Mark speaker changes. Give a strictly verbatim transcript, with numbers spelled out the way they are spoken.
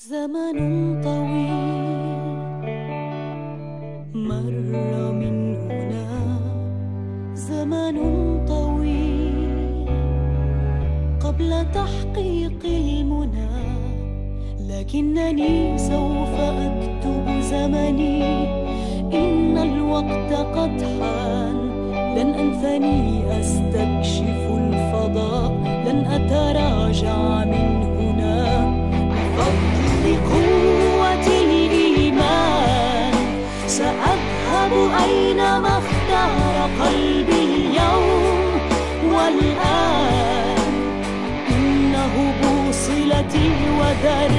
Speaker 1: زمن طويل مر من هنا، زمن طويل قبل تحقيق المنى، لكنني سوف أكتب زمني. إن الوقت قد حان، لن أنثني أستكشف الفضاء، لن أتراجع من هنا. بفضل قوة الإيمان سأذهب أينما اختار قلبي اليوم والآن. إنه بوصلتي ودربي